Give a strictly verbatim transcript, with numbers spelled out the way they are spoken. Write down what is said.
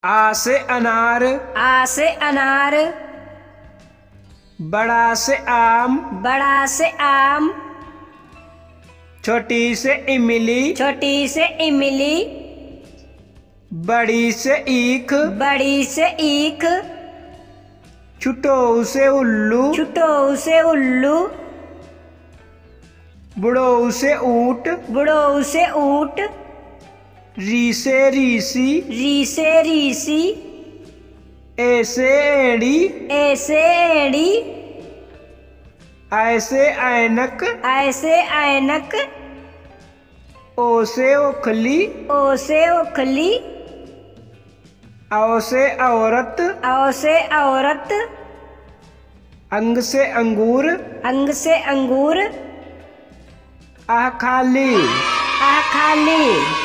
आ से अनार, आ से अनार। बड़ा से आम, बड़ा से आम। छोटी से इमली, छोटी से इमली। बड़ी से ईख, बड़ी से ईख। छुटो से उल्लू, छुटो से उल्लू। बुढ़ो से ऊंट, बुढ़ो से ऊंट। री से रीसी, री से रीसी। ए से एड़ी, ए से एड़ी। ऐसे ऐनक, ऐसे ऐनक। ओ से ओखली, ओ से ओखली। औ से औरत, औ से औरत। अंग से अंगूर, अंग से अंगूर। आह खाली। आ खाली।